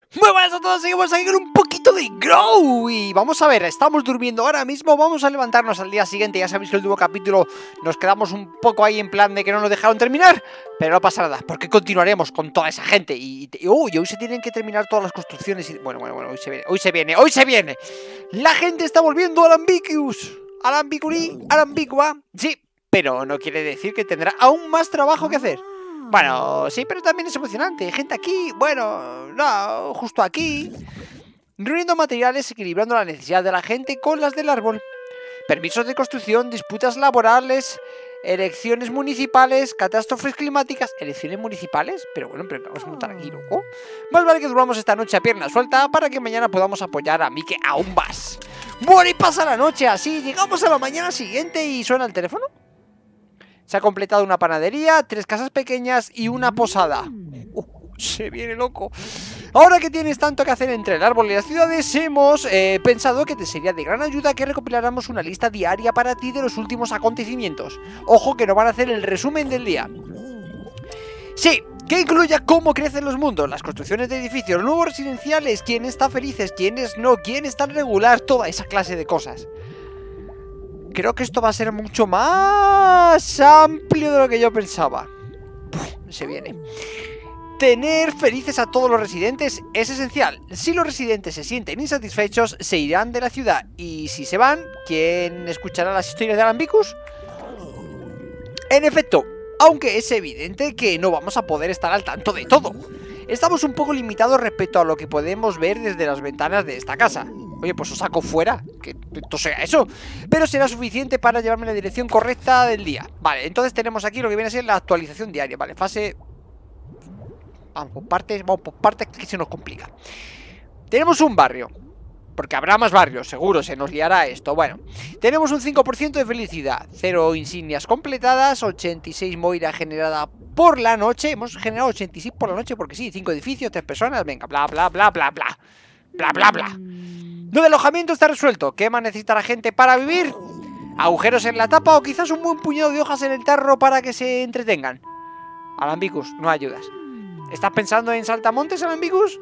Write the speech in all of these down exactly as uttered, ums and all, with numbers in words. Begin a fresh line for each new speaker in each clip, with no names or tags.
Muy buenas a todos, seguimos aquí con un poquito de Grow. Y vamos a ver, estamos durmiendo ahora mismo. Vamos a levantarnos al día siguiente. Ya sabéis que el último capítulo nos quedamos un poco ahí en plan de que no nos dejaron terminar, pero no pasa nada, porque continuaremos con toda esa gente. Y, y, oh, y hoy se tienen que terminar todas las construcciones y, Bueno, bueno, bueno, hoy se viene, hoy se viene, hoy se viene La gente está volviendo a Alambicus Alambicurí, Alambicua. Sí, pero no quiere decir que tendrá aún más trabajo que hacer. Bueno, sí, pero también es emocionante. Hay gente aquí, bueno, no, justo aquí, reuniendo materiales, equilibrando la necesidad de la gente con las del árbol. Permisos de construcción, disputas laborales, elecciones municipales, catástrofes climáticas. ¿Elecciones municipales? Pero bueno, pero vamos a montar aquí, ¿no? Más vale que durmamos esta noche a pierna suelta para que mañana podamos apoyar a Mike aún más. Bueno, y pasa la noche así, llegamos a la mañana siguiente y suena el teléfono. Se ha completado una panadería, tres casas pequeñas y una posada. Uh, se viene loco. Ahora que tienes tanto que hacer entre el árbol y las ciudades, hemos eh, pensado que te sería de gran ayuda que recopiláramos una lista diaria para ti de los últimos acontecimientos. Ojo que no van a hacer el resumen del día. Sí, que incluya cómo crecen los mundos, las construcciones de edificios, nuevos residenciales, quién está felices, quiénes no, quién está regular, toda esa clase de cosas. Creo que esto va a ser mucho más amplio de lo que yo pensaba. Uf, se viene. Tener felices a todos los residentes es esencial. Si los residentes se sienten insatisfechos, se irán de la ciudad. Y si se van, ¿quién escuchará las historias de Alambicus? En efecto, aunque es evidente que no vamos a poder estar al tanto de todo. Estamos un poco limitados respecto a lo que podemos ver desde las ventanas de esta casa. Oye, pues os saco fuera, que esto sea eso. Pero será suficiente para llevarme en la dirección correcta del día. Vale, entonces tenemos aquí lo que viene a ser la actualización diaria. Vale, fase... Vamos por partes, vamos por partes que se nos complica. Tenemos un barrio, porque habrá más barrios, seguro, se nos liará esto. Bueno, tenemos un cinco por ciento de felicidad, cero insignias completadas, ochenta y seis moira generada por la noche. Hemos generado ochenta y seis por la noche porque sí, cinco edificios, tres personas, venga, bla, bla, bla, bla, bla. Bla, bla, bla. Lo de alojamiento está resuelto. ¿Qué más necesita la gente para vivir? Agujeros en la tapa o quizás un buen puñado de hojas en el tarro para que se entretengan. Alambicus, no ayudas. ¿Estás pensando en saltamontes, Alambicus?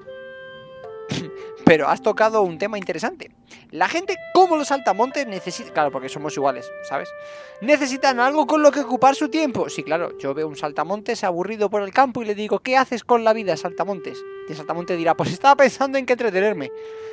Pero has tocado un tema interesante. La gente, como los saltamontes, necesita... Claro, porque somos iguales, ¿sabes? Necesitan algo con lo que ocupar su tiempo. Sí, claro, yo veo un saltamontes aburrido por el campo y le digo, ¿qué haces con la vida, saltamontes? Y el saltamonte dirá, pues estaba pensando en qué entretenerme.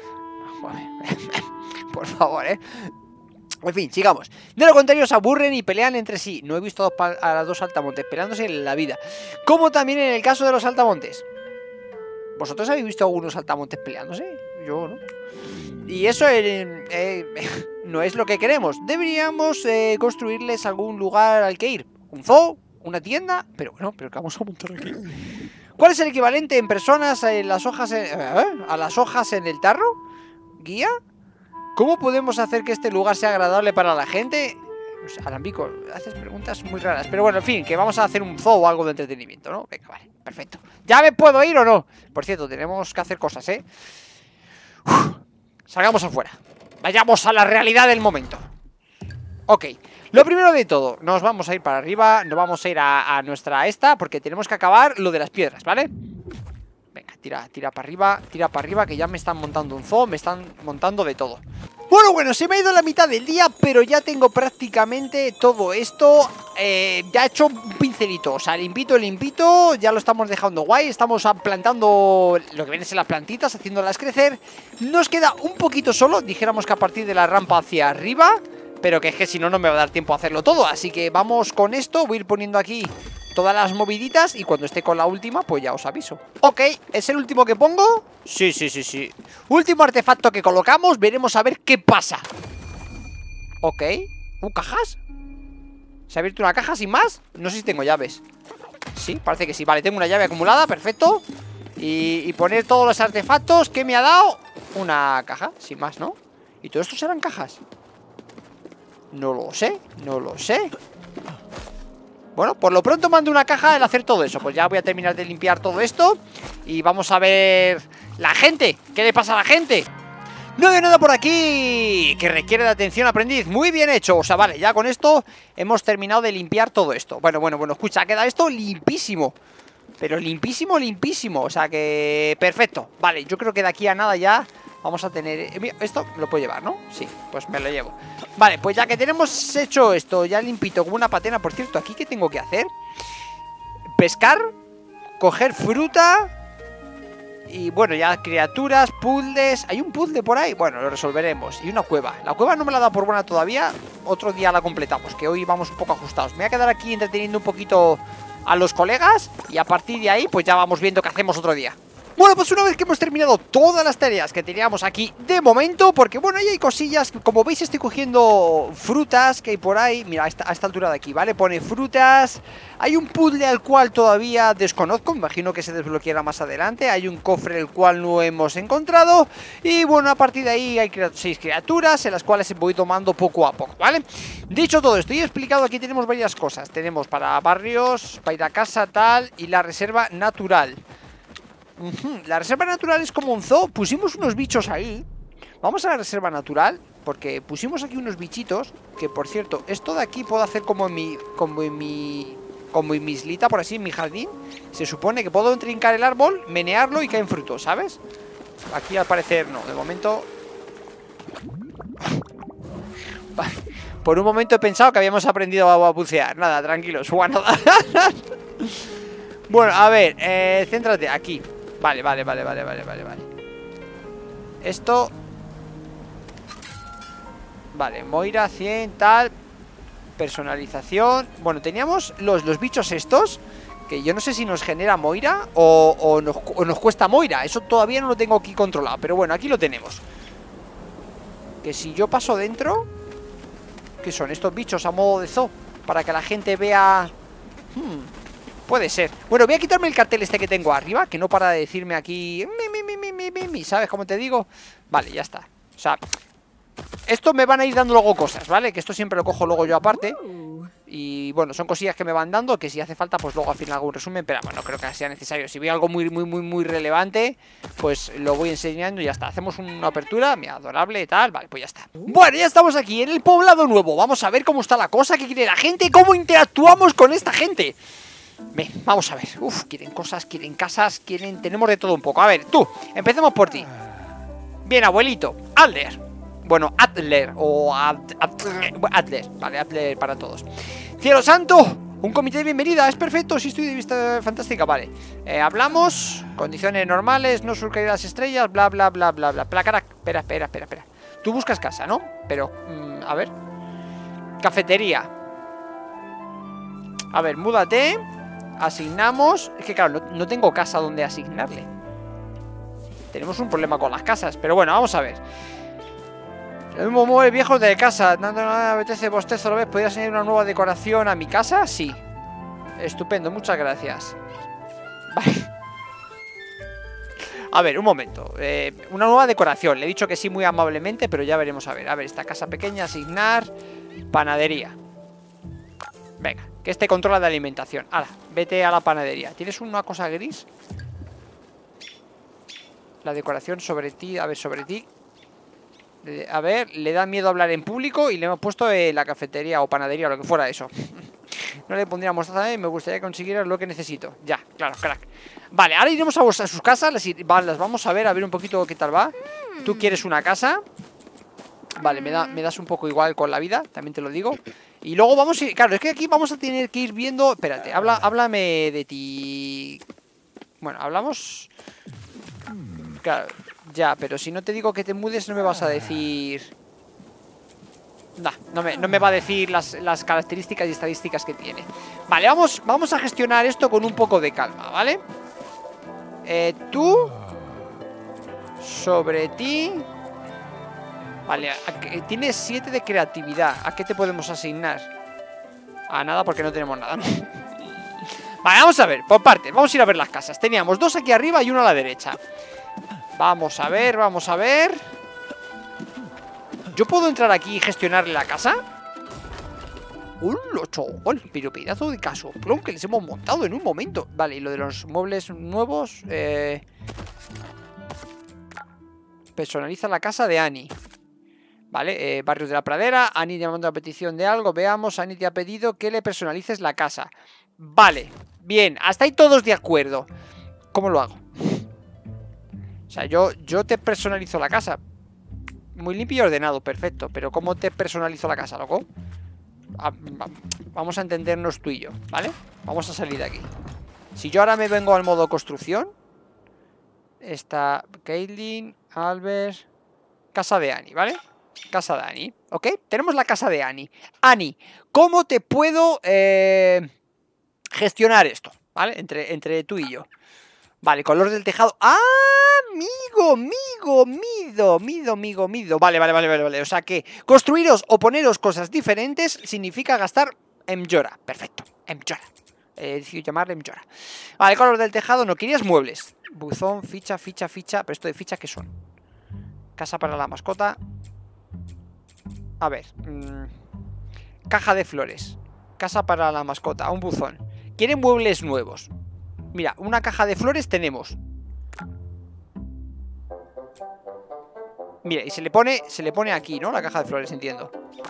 Por favor, ¿eh? En fin, sigamos. De lo contrario, se aburren y pelean entre sí. No he visto a los dos saltamontes peleándose en la vida. Como también en el caso de los saltamontes. ¿Vosotros habéis visto a algunos saltamontes peleándose? Yo no. Y eso eh, eh, no es lo que queremos. Deberíamos eh, construirles algún lugar al que ir. Un zoo, una tienda. Pero bueno, pero ¿qué vamos a montar aquí? ¿Cuál es el equivalente en personas a las hojas en, eh, a las hojas en el tarro? ¿Guía? ¿Cómo podemos hacer que este lugar sea agradable para la gente? Pues, Alambico, haces preguntas muy raras. Pero bueno, en fin, que vamos a hacer un zoo o algo de entretenimiento, ¿no? Venga, vale, perfecto. ¿Ya me puedo ir o no? Por cierto, tenemos que hacer cosas, ¿eh? Uf, salgamos afuera. Vayamos a la realidad del momento. Ok, lo primero de todo, nos vamos a ir para arriba. Nos vamos a ir a, a nuestra esta, porque tenemos que acabar lo de las piedras, ¿vale? Venga, tira, tira para arriba, tira para arriba, que ya me están montando un zoo, me están montando de todo. Bueno, bueno, se me ha ido la mitad del día, pero ya tengo prácticamente todo esto eh, ya hecho un pincelito. O sea, limpito, limpito, ya lo estamos dejando guay. Estamos plantando lo que vienen a ser las plantitas, haciéndolas crecer. Nos queda un poquito solo, dijéramos que a partir de la rampa hacia arriba, pero que es que si no, no me va a dar tiempo a hacerlo todo. Así que vamos con esto, voy a ir poniendo aquí todas las moviditas y cuando esté con la última, pues ya os aviso. Ok, ¿es el último que pongo? Sí, sí, sí, sí. Último artefacto que colocamos, veremos a ver qué pasa. Ok. ¿Uh, cajas? ¿Se ha abierto una caja sin más? No sé si tengo llaves. Sí, parece que sí. Vale, tengo una llave acumulada, perfecto. Y, y poner todos los artefactos que me ha dado una caja, sin más, ¿no? ¿Y todo esto serán cajas? No lo sé, no lo sé. Bueno, por lo pronto mando una caja el hacer todo eso. Pues ya voy a terminar de limpiar todo esto. Y vamos a ver la gente. ¿Qué le pasa a la gente? No veo nada por aquí que requiere de atención, aprendiz. Muy bien hecho. O sea, vale, ya con esto hemos terminado de limpiar todo esto. Bueno, bueno, bueno, escucha, ha quedado esto limpísimo. Pero limpísimo, limpísimo. O sea que... perfecto. Vale, yo creo que de aquí a nada ya vamos a tener... Esto me lo puedo llevar, ¿no? Sí, pues me lo llevo. Vale, pues ya que tenemos hecho esto ya limpito como una patena. Por cierto, ¿aquí qué tengo que hacer? Pescar, coger fruta... Y bueno, ya criaturas, puzzles. ¿Hay un puzzle por ahí? Bueno, lo resolveremos. Y una cueva. La cueva no me la da por buena todavía. Otro día la completamos, que hoy vamos un poco ajustados. Me voy a quedar aquí entreteniendo un poquito a los colegas. Y a partir de ahí, pues ya vamos viendo qué hacemos otro día. Bueno, pues una vez que hemos terminado todas las tareas que teníamos aquí de momento, porque bueno, ahí hay cosillas, como veis estoy cogiendo frutas que hay por ahí, mira, a esta, a esta altura de aquí, ¿vale? Pone frutas, hay un puzzle al cual todavía desconozco, me imagino que se desbloqueará más adelante, hay un cofre el cual no hemos encontrado, y bueno, a partir de ahí hay seis criaturas, en las cuales voy tomando poco a poco, ¿vale? Dicho todo esto y explicado, aquí tenemos varias cosas, tenemos para barrios, para ir a casa, tal, y la reserva natural. Uh-huh. La reserva natural es como un zoo. Pusimos unos bichos ahí. Vamos a la reserva natural, porque pusimos aquí unos bichitos. Que por cierto, esto de aquí puedo hacer como en mi Como en mi Como en mi islita, por así, en mi jardín. Se supone que puedo entrincar el árbol, menearlo y caen frutos, ¿sabes? Aquí al parecer no, de momento. Por un momento he pensado que habíamos aprendido a bucear. Nada, tranquilos, bueno. Bueno, a ver, eh, céntrate, aquí. Vale, vale, vale, vale, vale, vale, vale. Esto. Vale, Moira, cien, tal. Personalización. Bueno, teníamos los, los bichos estos, que yo no sé si nos genera Moira o, o, nos, o nos cuesta Moira. Eso todavía no lo tengo aquí controlado, pero bueno, aquí lo tenemos. Que si yo paso dentro, ¿qué son estos bichos a modo de zoo? Para que la gente vea... Hmm... Puede ser. Bueno, voy a quitarme el cartel este que tengo arriba, que no para de decirme aquí mi, mi, mi, mi, mi, mi, mi, ¿sabes cómo te digo? Vale, ya está. O sea, esto me van a ir dando luego cosas, ¿vale? Que esto siempre lo cojo luego yo aparte. Y bueno, son cosillas que me van dando, que si hace falta, pues luego al final hago un resumen. Pero bueno, no creo que sea necesario. Si veo algo muy, muy, muy, muy relevante, pues lo voy enseñando y ya está. Hacemos una apertura, mira, adorable y tal. Vale, pues ya está. Bueno, ya estamos aquí en el poblado nuevo. Vamos a ver cómo está la cosa, qué quiere la gente, cómo interactuamos con esta gente. Ven, vamos a ver. Uf, quieren cosas, quieren casas, quieren... Tenemos de todo un poco. A ver, tú, empecemos por ti. Bien, abuelito, Adler. Bueno, Adler o Ad, Ad, Adler, vale, Adler para todos. Cielo santo, un comité de bienvenida. Es perfecto, si estoy de vista fantástica, vale. eh, Hablamos, condiciones normales, no surcaría las estrellas, bla, bla, bla, bla, bla. Placara, espera, espera, espera, espera. Tú buscas casa, ¿no? Pero, mmm, a ver. Cafetería. A ver, múdate. Asignamos. Es que claro, no, no tengo casa donde asignarle. Tenemos un problema con las casas. Pero bueno, vamos a ver. El mismo mueble viejo de casa. No, no, no, apetece bostezo, ¿lo ves? ¿Podrías añadir una nueva decoración a mi casa? Sí. Estupendo, muchas gracias. Vale. A ver, un momento. eh, Una nueva decoración. Le he dicho que sí muy amablemente, pero ya veremos a ver. A ver, esta casa pequeña, asignar. Panadería. Venga, que este controla de alimentación. Ahora, vete a la panadería. ¿Tienes una cosa gris? La decoración sobre ti. A ver, sobre ti. A ver, le da miedo hablar en público y le hemos puesto en la cafetería o panadería o lo que fuera eso. No le pondría mostaza y me gustaría conseguir lo que necesito. Ya, claro, crack. Vale, ahora iremos a, a sus casas. Las, las vamos a ver, a ver un poquito qué tal va. Tú quieres una casa. Vale, me, da, me das un poco igual con la vida, también te lo digo. Y luego vamos a ir, claro, es que aquí vamos a tener que ir viendo. Espérate, habla, háblame de ti. Bueno, hablamos. Claro, ya, pero si no te digo que te mudes, no me vas a decir. Nah, no me, no me va a decir las, las características y estadísticas que tiene. Vale, vamos, vamos a gestionar esto con un poco de calma, ¿vale? Eh, tú. Sobre ti. Vale, tienes siete de creatividad. ¿A qué te podemos asignar? A nada, porque no tenemos nada, ¿no? Vale, vamos a ver, por partes. Vamos a ir a ver las casas. Teníamos dos aquí arriba y una a la derecha. Vamos a ver, vamos a ver. ¿Yo puedo entrar aquí y gestionarle la casa? Un lochón, pero pedazo de casoplón que les hemos montado en un momento. Vale, y lo de los muebles nuevos. eh... Personaliza la casa de Annie. Vale, eh, Barrios de la Pradera. Annie llamando a petición de algo. Veamos, Annie te ha pedido que le personalices la casa. Vale, Bien, hasta ahí todos de acuerdo. ¿Cómo lo hago? O sea, yo, yo te personalizo la casa. Muy limpio y ordenado, perfecto. Pero ¿cómo te personalizo la casa, loco? Ah, vamos a entendernos tú y yo, ¿vale? Vamos a salir de aquí. Si yo ahora me vengo al modo construcción, está Caitlin, Albert, casa de Annie, ¿vale? Casa de Annie, ¿ok? Tenemos la casa de Annie. Annie, ¿cómo te puedo eh, gestionar esto? ¿Vale? Entre, entre tú y yo. Vale, color del tejado. ¡Ah! Migo, migo, mido, mido, migo, mido. Vale, vale, vale, vale, vale. O sea que construiros o poneros cosas diferentes significa gastar Emjora. Perfecto, Emjora. He decidido llamarle Emjora. Vale, color del tejado. No querías muebles. Buzón, ficha, ficha, ficha. Pero esto de ficha, ¿qué son? Casa para la mascota. A ver. Mmm, caja de flores. Casa para la mascota. Un buzón. Quieren muebles nuevos. Mira, una caja de flores tenemos. Mira, y se le pone, se le pone aquí, ¿no? La caja de flores, entiendo.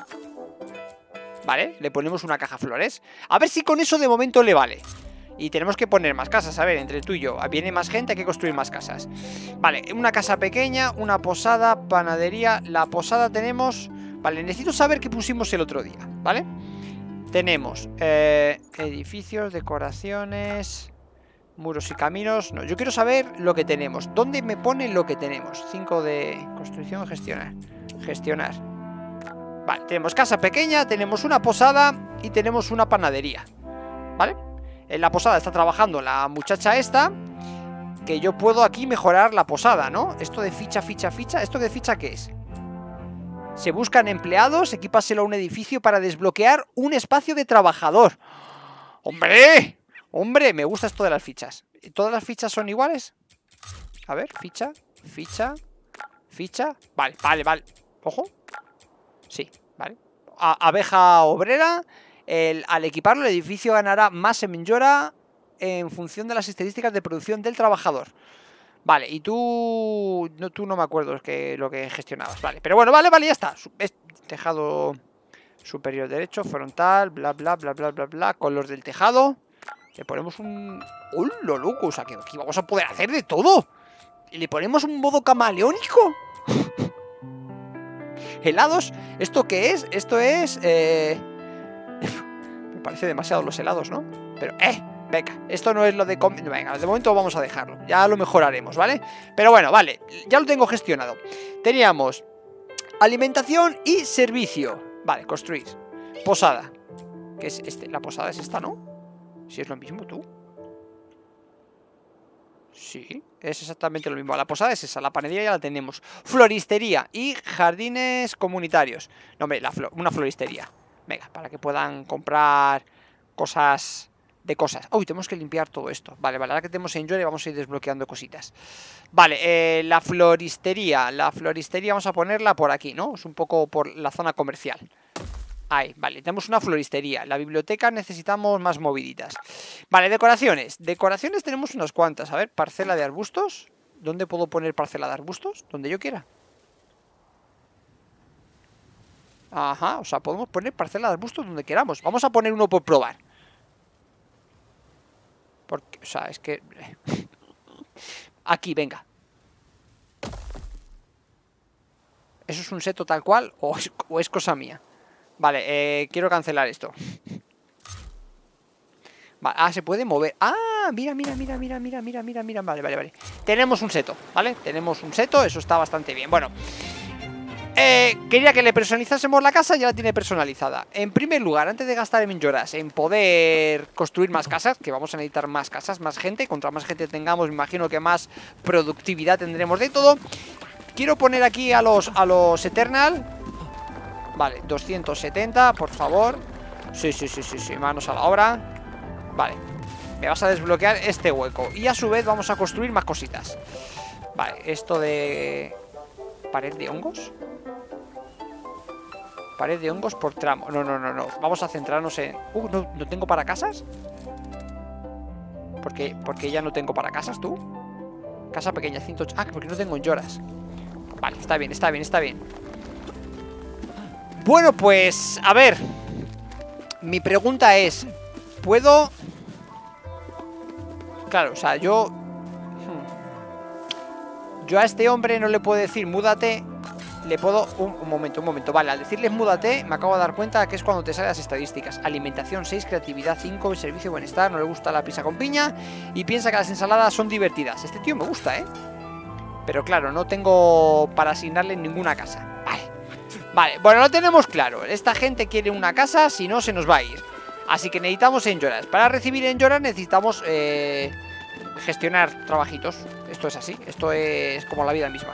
Vale, le ponemos una caja de flores. A ver si con eso de momento le vale. Y tenemos que poner más casas, a ver, entre tú y yo. Viene más gente, hay que construir más casas. Vale, una casa pequeña, una posada, panadería. La posada tenemos... Vale, necesito saber qué pusimos el otro día, ¿vale? Tenemos eh, edificios, decoraciones... Muros y caminos. No, yo quiero saber lo que tenemos. ¿Dónde me pone lo que tenemos? cinco de construcción, gestionar. Gestionar. Vale, tenemos casa pequeña, tenemos una posada y tenemos una panadería. ¿Vale? En la posada está trabajando la muchacha esta. Que yo puedo aquí mejorar la posada, ¿no? Esto de ficha, ficha, ficha. ¿Esto de ficha qué es? Se buscan empleados, equípaselo a un edificio para desbloquear un espacio de trabajador. ¡Hombre! Hombre, me gusta esto de las fichas. ¿Todas las fichas son iguales? A ver, ficha, ficha, ficha. Vale, vale, vale. Ojo. Sí, vale. A abeja obrera. El, al equiparlo, el edificio ganará más Emjora en función de las estadísticas de producción del trabajador. Vale, y tú... No, tú no me acuerdo que, lo que gestionabas. Vale, pero bueno, vale, vale, ya está. Es tejado superior derecho, frontal, bla, bla, bla, bla, bla, bla. Color del tejado. Le ponemos un... ¡Hola, loco! O sea, que aquí vamos a poder hacer de todo. Y le ponemos un modo camaleónico. ¿Helados? ¿Esto qué es? Esto es... Eh... Me parece demasiado los helados, ¿no? Pero, ¡eh! Venga, esto no es lo de... Venga, de momento vamos a dejarlo. Ya lo mejoraremos, ¿vale? Pero bueno, vale, ya lo tengo gestionado. Teníamos alimentación y servicio. Vale, construir. Posada. ¿Qué es este? La posada es esta, ¿no? Si es lo mismo, tú. Sí, es exactamente lo mismo. La posada es esa, la panadería ya la tenemos. Floristería y jardines comunitarios. No, hombre, la flor, una floristería. Venga, para que puedan comprar cosas de cosas. Uy, tenemos que limpiar todo esto. Vale, vale, ahora que tenemos en Joy vamos a ir desbloqueando cositas. Vale, eh, la floristería. La floristería vamos a ponerla por aquí, ¿no? Es un poco por la zona comercial. Ahí, vale, tenemos una floristería. La biblioteca necesitamos más moviditas. Vale, decoraciones. Decoraciones tenemos unas cuantas. A ver, parcela de arbustos. ¿Dónde puedo poner parcela de arbustos? Donde yo quiera. Ajá, o sea, podemos poner parcela de arbustos donde queramos. Vamos a poner uno por probar. Porque, o sea, es que... Aquí, venga. ¿Eso es un seto tal cual o es, o es cosa mía? Vale, eh, quiero cancelar esto. Vale, ah, se puede mover. Ah, mira, mira, mira, mira, mira, mira, mira, mira. Vale, vale, vale. Tenemos un seto, ¿vale? Tenemos un seto, eso está bastante bien. Bueno, eh, quería que le personalizásemos la casa, ya la tiene personalizada. En primer lugar, antes de gastar en Emjoras en poder construir más casas, que vamos a necesitar más casas, más gente. Contra más gente tengamos, me imagino que más productividad tendremos de todo. Quiero poner aquí a los, a los Eternal. Vale, doscientos setenta, por favor. Sí, sí, sí, sí, sí, manos a la obra. Vale, me vas a desbloquear este hueco. Y a su vez vamos a construir más cositas. Vale, esto de... ¿Pared de hongos? Pared de hongos por tramo. No, no, no, no, vamos a centrarnos en... Uh, ¿no, no tengo para casas? ¿Por qué? ¿Por qué ya no tengo para casas, tú? Casa pequeña, ciento ocho. Ah, porque no tengo Emjoras. Vale, está bien, está bien, está bien. Bueno, pues, a ver. Mi pregunta es, ¿puedo Claro, o sea, yo... Yo a este hombre no le puedo decir múdate. Le puedo... Un, un momento, un momento. Vale, al decirles múdate, me acabo de dar cuenta que es cuando te salen las estadísticas. Alimentación seis, creatividad cinco, servicio y bienestar. No le gusta la pizza con piña. Y piensa que las ensaladas son divertidas. Este tío me gusta, ¿eh? Pero claro, no tengo para asignarle ninguna casa. Vale. Vale, bueno, lo tenemos claro. Esta gente quiere una casa, si no se nos va a ir. Así que necesitamos enyoras. Para recibir enyoras necesitamos... Eh... gestionar trabajitos. Esto es así, esto es como la vida misma.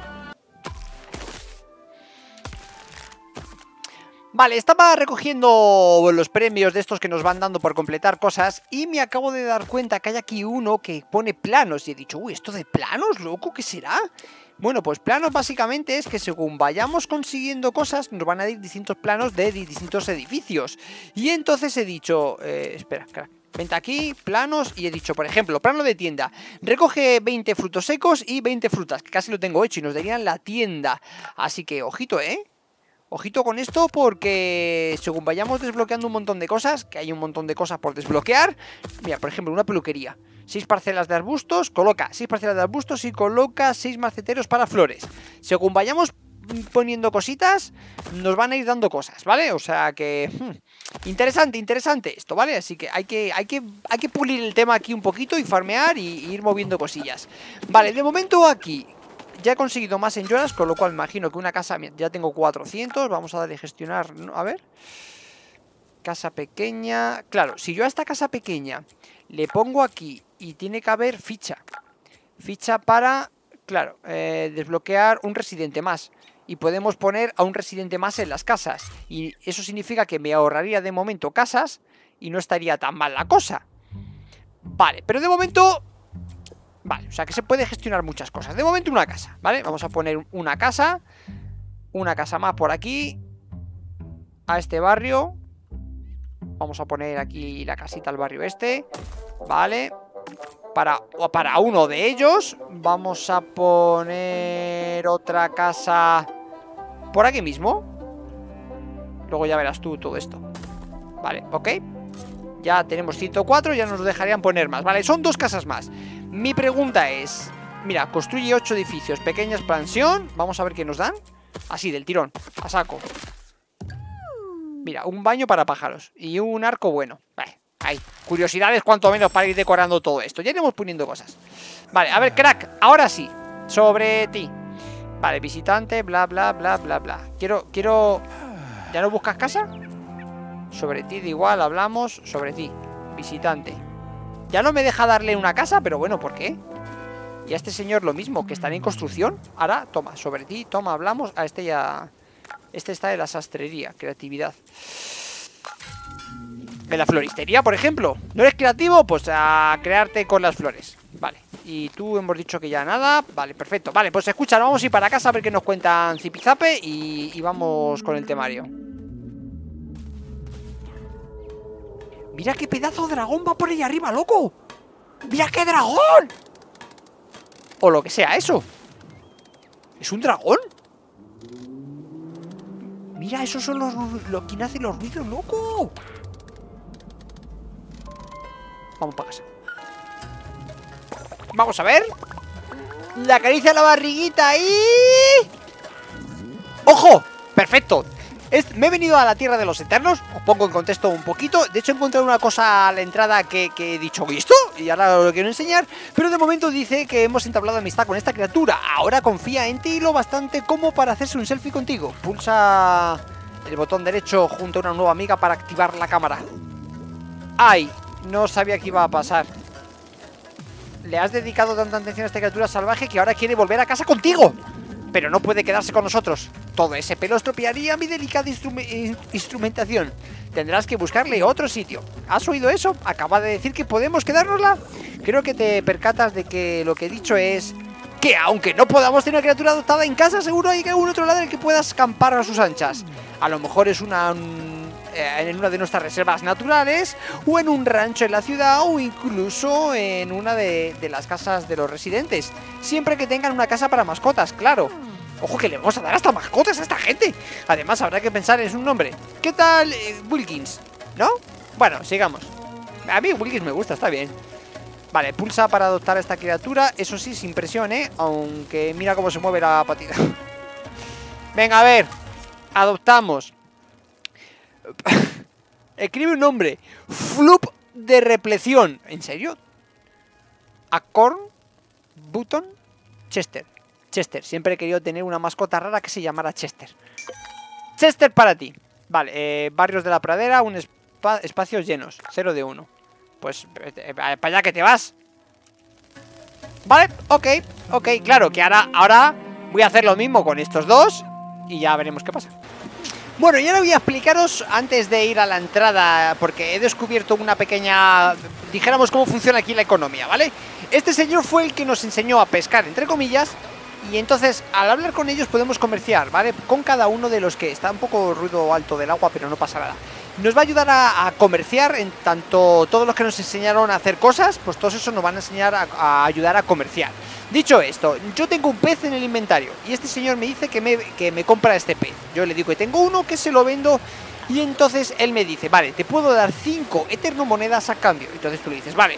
Vale, estaba recogiendo los premios de estos que nos van dando por completar cosas y me acabo de dar cuenta que hay aquí uno que pone planos y he dicho, uy, ¿esto de planos, loco? ¿Qué será? Bueno, pues planos básicamente es que según vayamos consiguiendo cosas nos van a ir distintos planos de distintos edificios. Y entonces he dicho, eh, espera, crack. Vente aquí, planos, y he dicho, por ejemplo, plano de tienda. Recoge veinte frutos secos y veinte frutas, que casi lo tengo hecho y nos darían la tienda. Así que, ojito, ¿eh? Ojito con esto porque según vayamos desbloqueando un montón de cosas, que hay un montón de cosas por desbloquear. Mira, por ejemplo, una peluquería. seis parcelas de arbustos, coloca seis parcelas de arbustos y coloca seis maceteros para flores. Según vayamos poniendo cositas, nos van a ir dando cosas, ¿vale? O sea que... Hmm, interesante, interesante esto, ¿vale? Así que hay que, hay que hay que pulir el tema aquí un poquito y farmear y, y ir moviendo cosillas. Vale, de momento aquí ya he conseguido más enyoras, con lo cual me imagino que una casa... Ya tengo cuatrocientos, vamos a darle gestionar... ¿no? A ver... Casa pequeña... Claro, si yo a esta casa pequeña le pongo aquí y tiene que haber ficha. Ficha para... Claro, eh, desbloquear un residente más. Y podemos poner a un residente más en las casas. Y eso significa que me ahorraría de momento casas y no estaría tan mal la cosa. Vale, pero de momento... Vale, o sea que se puede gestionar muchas cosas. De momento una casa, ¿vale? Vamos a poner una casa. Una casa más por aquí. A este barrio. Vamos a poner aquí la casita al barrio este. Vale. Para, para uno de ellos vamos a poner otra casa por aquí mismo. Luego ya verás tú todo esto. Vale, ok. Ya tenemos ciento cuatro, ya nos dejarían poner más. Vale, son dos casas más. Mi pregunta es... Mira, construye ocho edificios, pequeña expansión. Vamos a ver qué nos dan. Así, del tirón, a saco. Mira, un baño para pájaros y un arco bueno. Vale. Hay curiosidades cuanto menos para ir decorando todo esto. Ya iremos poniendo cosas. Vale, a ver, crack, ahora sí. Sobre ti. Vale, visitante, bla, bla, bla, bla, bla. Quiero, quiero... ¿Ya no buscas casa? Sobre ti, de igual, hablamos. Sobre ti, visitante. Ya no me deja darle una casa, pero bueno, ¿por qué? Y a este señor lo mismo, que está en construcción. Ahora, toma, sobre ti, toma, hablamos. A este ya... Este está de la sastrería, creatividad. De la floristería, por ejemplo. ¿No eres creativo? Pues a crearte con las flores. Vale, y tú hemos dicho que ya nada. Vale, perfecto, vale, pues escucha, vamos a ir para casa a ver qué nos cuentan Zipizape y, y vamos con el temario. Mira qué pedazo de dragón va por ahí arriba, loco. ¡Mira qué dragón! O lo que sea eso. ¿Es un dragón? Mira, esos son los, los quien hace los ruidos, loco. Vamos para casa. Vamos a ver. Le acaricia la barriguita y... ¡Ojo! Perfecto. Es, me he venido a la Tierra de los Eternos. Os pongo en contexto un poquito. De hecho he encontrado una cosa a la entrada que, que he dicho, ¿y esto? Y ahora lo quiero enseñar. Pero de momento dice que hemos entablado amistad con esta criatura. Ahora confía en ti lo bastante como para hacerse un selfie contigo. Pulsa el botón derecho junto a una nueva amiga para activar la cámara. ¡Ay! No sabía que iba a pasar. Le has dedicado tanta atención a esta criatura salvaje que ahora quiere volver a casa contigo. Pero no puede quedarse con nosotros. Todo ese pelo estropearía mi delicada instru- instrumentación. Tendrás que buscarle otro sitio. ¿Has oído eso? Acaba de decir que podemos quedárnosla. Creo que te percatas de que lo que he dicho es que aunque no podamos tener una criatura adoptada en casa, seguro hay algún otro lado en el que puedas acampar a sus anchas. A lo mejor es una... en una de nuestras reservas naturales, o en un rancho en la ciudad, o incluso en una de, de las casas de los residentes. Siempre que tengan una casa para mascotas, claro. Ojo que le vamos a dar hasta mascotas a esta gente. Además habrá que pensar en un nombre. ¿Qué tal eh, Wilkins? ¿No? Bueno, sigamos. A mí Wilkins me gusta, está bien. Vale, pulsa para adoptar a esta criatura. Eso sí, sin presión, ¿eh? Aunque mira cómo se mueve la patita. Venga, a ver. Adoptamos. Escribe un nombre. Flup de repleción. ¿En serio? Acorn Button Chester. Chester. Siempre he querido tener una mascota rara que se llamara Chester. Chester para ti. Vale, eh, barrios de la pradera. Un espa espacios llenos. cero de uno. Pues eh, para allá que te vas. Vale, ok, ok. Claro que ahora, ahora voy a hacer lo mismo con estos dos y ya veremos qué pasa. Bueno, y ahora voy a explicaros, antes de ir a la entrada, porque he descubierto una pequeña, dijéramos, cómo funciona aquí la economía, ¿vale? Este señor fue el que nos enseñó a pescar, entre comillas, y entonces, al hablar con ellos podemos comerciar, ¿vale? Con cada uno de los que... Está un poco ruido alto del agua, pero no pasa nada. Nos va a ayudar a, a comerciar, en tanto todos los que nos enseñaron a hacer cosas, pues todos esos nos van a enseñar a, a ayudar a comerciar. Dicho esto, yo tengo un pez en el inventario y este señor me dice que me, que me compra este pez. Yo le digo que tengo uno, que se lo vendo, y entonces él me dice, vale, te puedo dar cinco eternomonedas a cambio. Entonces tú le dices, vale,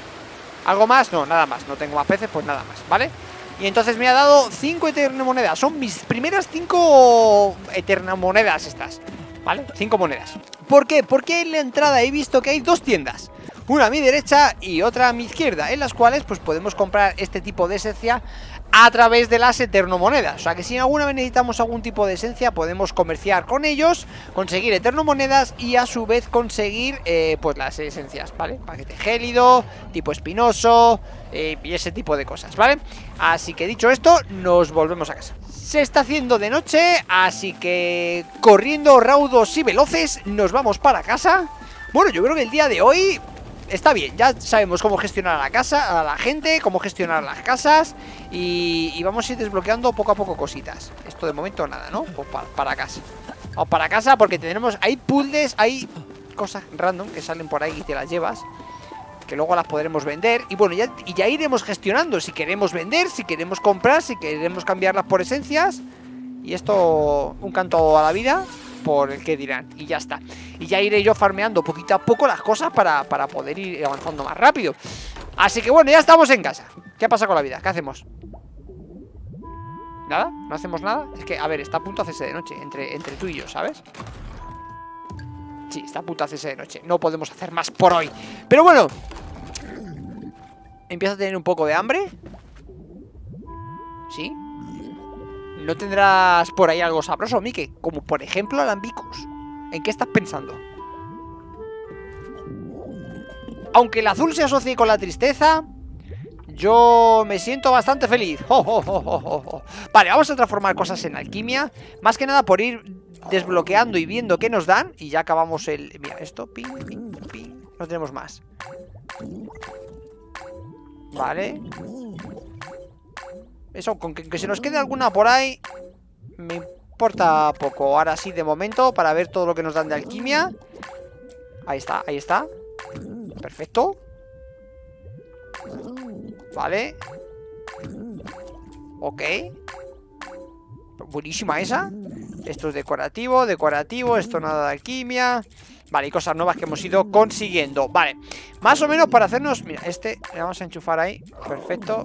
¿algo más? No, nada más, no tengo más peces, pues nada más, ¿vale? Y entonces me ha dado cinco eternomonedas. Son mis primeras cinco eternomonedas estas, ¿vale? Cinco monedas. ¿Por qué? Porque en la entrada he visto que hay dos tiendas, una a mi derecha y otra a mi izquierda, en las cuales pues podemos comprar este tipo de esencia a través de las eternomonedas. O sea que si en alguna vez necesitamos algún tipo de esencia, podemos comerciar con ellos, conseguir eternomonedas y a su vez conseguir eh, pues las esencias, ¿vale? Paquete gélido, tipo espinoso eh, y ese tipo de cosas, ¿vale? Así que dicho esto, nos volvemos a casa. Se está haciendo de noche, así que corriendo raudos y veloces nos vamos para casa. Bueno, yo creo que el día de hoy está bien, ya sabemos cómo gestionar a la casa, a la gente, cómo gestionar las casas y, y vamos a ir desbloqueando poco a poco cositas. Esto de momento nada, ¿no? Pues para, para casa. Vamos para casa porque tenemos, hay puzzles, hay cosas random que salen por ahí y te las llevas, que luego las podremos vender. Y bueno, ya, y ya iremos gestionando si queremos vender, si queremos comprar, si queremos cambiarlas por esencias. Y esto, un canto a la vida por el que dirán, y ya está. Y ya iré yo farmeando poquito a poco las cosas para, para poder ir avanzando más rápido. Así que bueno, ya estamos en casa. ¿Qué pasa con la vida? ¿Qué hacemos? ¿Nada? ¿No hacemos nada? Es que, a ver, está a punto de hacerse de noche entre, entre tú y yo, ¿sabes? Sí, está a punto de hacerse de noche. No podemos hacer más por hoy. Pero bueno, empiezo a tener un poco de hambre. ¿Sí? ¿No tendrás por ahí algo sabroso, Mike? Como por ejemplo alambicus. ¿En qué estás pensando? Aunque el azul se asocie con la tristeza, yo me siento bastante feliz. Oh, oh, oh, oh, oh. Vale, vamos a transformar cosas en alquimia. Más que nada por ir desbloqueando y viendo qué nos dan. Y ya acabamos el... Mira, esto, ping, ping, ping. No tenemos más. Vale. Eso, con que, que se nos quede alguna por ahí me importa poco. Ahora sí, de momento, para ver todo lo que nos dan de alquimia. Ahí está, ahí está. Perfecto. Vale. Ok. Buenísima esa. Esto es decorativo, decorativo. Esto nada de alquimia. Vale, y cosas nuevas que hemos ido consiguiendo. Vale, más o menos para hacernos... Mira, este le vamos a enchufar ahí. Perfecto.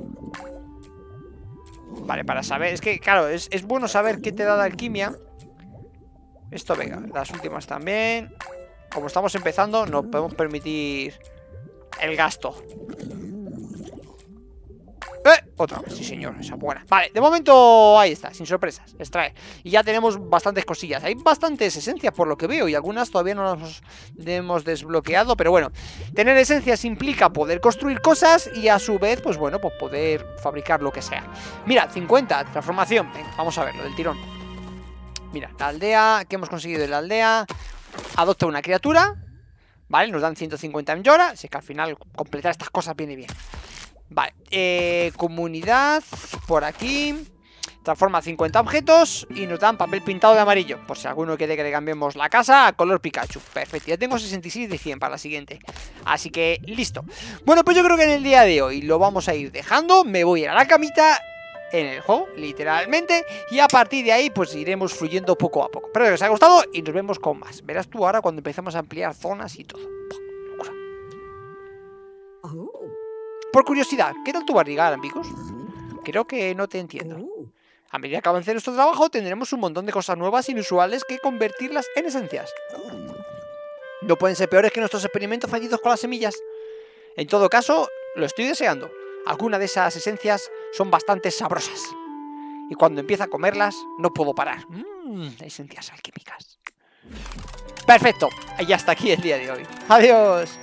Vale, para saber, es que claro, es, es bueno saber qué te da de alquimia. Esto, venga, las últimas también. Como estamos empezando, nos podemos permitir el gasto. ¡Eh! Otra vez, sí señor, esa buena. Vale, de momento ahí está, sin sorpresas, extrae. Y ya tenemos bastantes cosillas. Hay bastantes esencias por lo que veo y algunas todavía no las hemos desbloqueado. Pero bueno, tener esencias implica poder construir cosas y a su vez, pues bueno, pues poder fabricar lo que sea. Mira, cincuenta, transformación. Venga, vamos a verlo del tirón. Mira, la aldea, ¿qué hemos conseguido en la aldea? Adopta una criatura. Vale, nos dan ciento cincuenta millora. Así que al final completar estas cosas viene bien. Vale, eh, comunidad, por aquí. Transforma cincuenta objetos y nos dan papel pintado de amarillo. Por si alguno quiere que le cambiemos la casa a color Pikachu. Perfecto, ya tengo sesenta y seis de cien para la siguiente. Así que, listo. Bueno, pues yo creo que en el día de hoy lo vamos a ir dejando. Me voy a ir a la camita en el juego, literalmente. Y a partir de ahí, pues iremos fluyendo poco a poco. Espero que os haya gustado y nos vemos con más. Verás tú ahora cuando empezamos a ampliar zonas y todo. ¡Pah! ¡Locura! por curiosidad, ¿qué tal tu barriga, amigos? Creo que no te entiendo. A medida que avance nuestro trabajo, tendremos un montón de cosas nuevas e inusuales que convertirlas en esencias. No pueden ser peores que nuestros experimentos fallidos con las semillas. En todo caso, lo estoy deseando. Algunas de esas esencias son bastante sabrosas. Y cuando empiezo a comerlas, no puedo parar. Mmm, esencias alquímicas. Perfecto, y hasta aquí el día de hoy. Adiós.